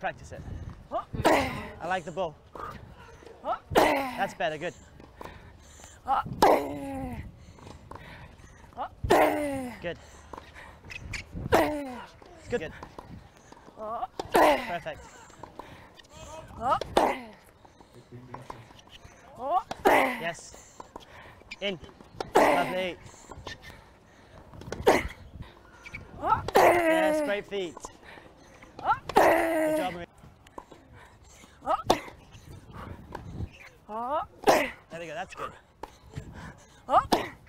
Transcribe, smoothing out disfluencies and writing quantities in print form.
practice it. I like the ball. That's better, good. Good. Good. Perfect. Yes. In. Lovely. Yes, great feet. Good job, Marie. There we go, that's good.